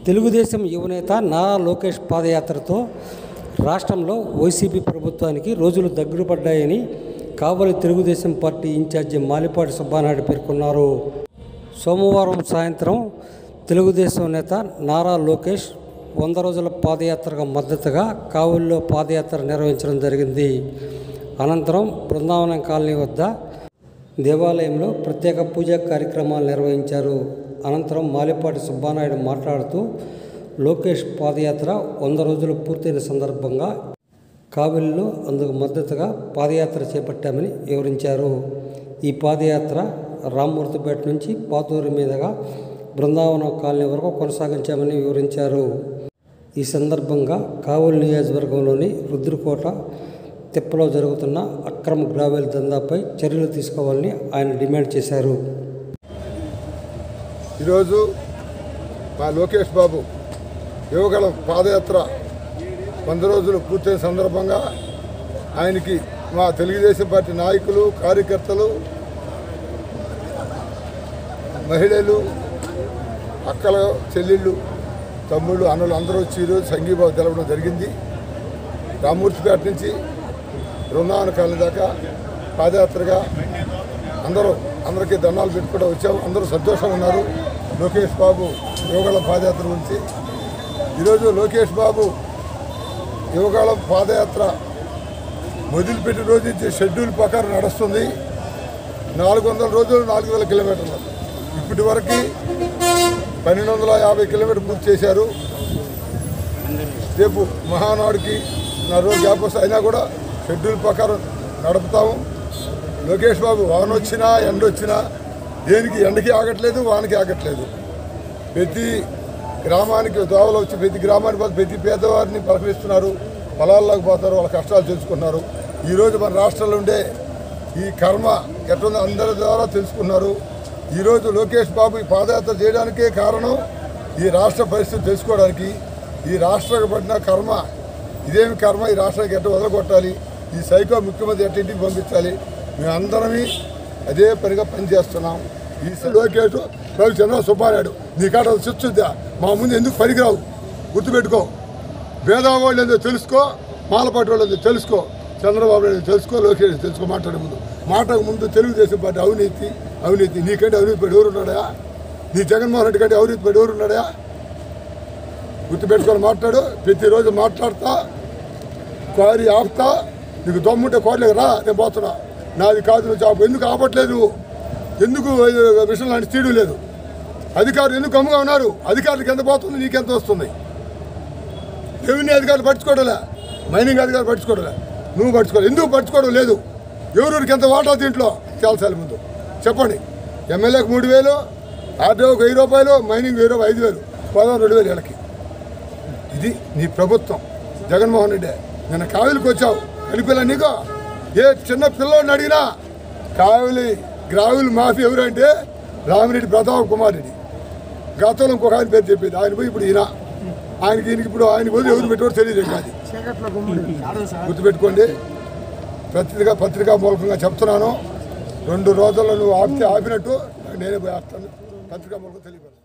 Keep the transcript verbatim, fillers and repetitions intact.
తెలుగుదేశం యువనేత నారా లోకేష్ పాదయాత్రతో రాష్ట్రంలో వైసీపీ ప్రభుత్వానికి రోజులు దగ్గర పడ్డాయని కావలి తెలుగుదేశం పార్టీ ఇన్ఛార్జి మాలిపాటి సుబ్బానాయుడు పేర్కొన్నారు. సోమవారం సాయంత్రం తెలుగుదేశం నేత నారా లోకేష్ వంద రోజుల పాదయాత్రకు మద్దతుగా కావలిలో పాదయాత్ర నిర్వహించడం జరిగింది. అనంతరం బృందావనం కాలనీ వద్ద దేవాలయంలో ప్రత్యేక పూజా కార్యక్రమాలు నిర్వహించారు. అనంతరం మాలిపాటి సుబ్బానాయుడు మాట్లాడుతూ లోకేష్ పాదయాత్ర వంద రోజులు పూర్తయిన సందర్భంగా కావలిలో అందుకు మద్దతుగా పాదయాత్ర చేపట్టామని వివరించారు. ఈ పాదయాత్ర రామ్మూర్తిపేట నుంచి పాతూరు మీదుగా బృందావనం కాలనీ వరకు కొనసాగించామని వివరించారు. ఈ సందర్భంగా కావలి నియోజకవర్గంలోని రుద్రకోట తిప్పలో జరుగుతున్న అక్రమ గ్రావెల్ దందాపై చర్యలు తీసుకోవాలని ఆయన డిమాండ్ చేశారు. ఈరోజు మా లోకేష్ బాబు యువగళం పాదయాత్ర వంద రోజులు పూర్తయిన సందర్భంగా ఆయనకి మా తెలుగుదేశం పార్టీ నాయకులు, కార్యకర్తలు, మహిళలు, అక్కల చెల్లెళ్ళు, తమ్ముళ్ళు, అన్నలు అందరూ వచ్చి ఈరోజు సంఘీభావం తెలపడం జరిగింది. రామ్మూర్తిపేట నుంచి బృందావన కాలనీ దాకా పాదయాత్రగా అందరూ అందరికీ దండాలు పెట్టుకుంటూ వచ్చాము. అందరూ సంతోషంగా ఉన్నారు. లోకేష్ బాబు యువగళం పాదయాత్ర గురించి ఈరోజు లోకేష్ బాబు యువగళం పాదయాత్ర మొదలుపెట్టిన రోజు నుంచి షెడ్యూల్ ప్రకారం నడుస్తుంది. నాలుగు వందల రోజులు నాలుగు వేల కిలోమీటర్లు ఇప్పటి వరకు పన్నెండు వందల యాభై కిలోమీటర్లు పూర్తి చేశారు. రేపు మహానాడుకి నా రోజు గ్యాప్ వస్తే అయినా కూడా షెడ్యూల్ ప్రకారం నడుపుతాము. లోకేష్ బాబు వాన వచ్చినా ఎండ వచ్చినా దేనికి ఎండకి ఆగట్లేదు, వానకి ఆగట్లేదు. ప్రతి గ్రామానికి దోవలు వచ్చి ప్రతి గ్రామానికి పోతే ప్రతి పేదవారిని పలకరిస్తున్నారు. పొలాల్లోకి పోతారు, వాళ్ళ కష్టాలు తెలుసుకున్నారు. ఈరోజు మన రాష్ట్రంలో ఉండే ఈ కర్మ ఎట్లుందో అందరి ద్వారా తెలుసుకున్నారు. ఈరోజు లోకేష్ బాబు ఈ పాదయాత్ర చేయడానికే కారణం ఈ రాష్ట్ర పరిస్థితి తెలుసుకోవడానికి. ఈ రాష్ట్రానికి పడిన కర్మ ఇదేమి కర్మ, ఈ రాష్ట్రానికి ఎట్లా వదలగొట్టాలి, ఈ సైకో ముఖ్యమంత్రి ఎట్ట ఇంటికి పంపించాలి, మేమందరమే అదే పనిగా పనిచేస్తున్నాం. ఈ లోకేష్ బాబు చంద్రబాబు సుబ్బానాయుడు నీ కాడ చిచ్చుద్దా, మా ముందు ఎందుకు పనికిరావు, గుర్తుపెట్టుకో. భేదవాళ్ళు ఏదో తెలుసుకో, మాలపాటి వాళ్ళు ఏదో తెలుసుకో, చంద్రబాబు నాయుడు తెలుసుకో, లోకేష్ తెలుసుకో. మాట్లాడే ముందు మాటకు ముందు తెలుగుదేశం పార్టీ అవినీతి అవినీతి నీకంటే అవినీతి పడి ఎవరున్నాడా? నీ జగన్మోహన్ రెడ్డి కంటే అవినీతి పడి ఎవరున్నాడా? గుర్తుపెట్టుకొని మాట్లాడు. ప్రతిరోజు మాట్లాడతా, క్వారీ ఆపుతా. నీకు దమ్ముంటే కోరలేక రా, నేను పోతున్నా. నాది కాదు, నువ్వు చాపు. ఎందుకు ఆపట్లేదు? ఎందుకు విషయం లాంటి తీయడం లేదు? అధికారులు ఎందుకు అమ్ముగా ఉన్నారు? అధికారులకు ఎంత పోతుంది, నీకెంత వస్తుంది? రెవెన్యూ అధికారులు పట్టించుకోవడంలే, మైనింగ్ అధికారులు పట్టించుకోవడంలే, నువ్వు పట్టించుకోవాలి. ఎందుకు పట్టించుకోవడం లేదు? ఎవరికి ఎంత వాటా దీంట్లో తేల్చాలి ముందు చెప్పండి. ఎమ్మెల్యేకి మూడు వేలు, ఆర్డీఓకి వెయ్యి రూపాయలు, మైనింగ్ వెయ్యి రూపాయలు, ఐదు వేలు, పదహారు రెండు వేలు ఏళ్ళకి. ఇది నీ ప్రభుత్వం. జగన్మోహన్ రెడ్డి నిన్న కావిలికి వచ్చావు, కనిపిల్ల నీకు ఏ చిన్న పిల్లోడిని అడిగినా కావిలి గ్రావిల్ మాఫీ ఎవరంటే రామిరెడ్డి ప్రతాప్ కుమార్ రెడ్డి. గతంలో ఇంకొక ఆయన పేరు చెప్పేది, ఆయన పోయి ఇప్పుడు ఈయన ఆయనకి ఈయనకి ఇప్పుడు ఆయన పోయి ఎవరు పెట్టారో తెలియదు. కాదు గుర్తుపెట్టుకోండి. పత్రికా పత్రికా మూలకంగా చెప్తున్నాను, రెండు రోజుల్లో నువ్వు ఆపితే ఆపినట్టు నేనే పోయి ఆపుతాను. పత్రికా మూలకం తెలియదు.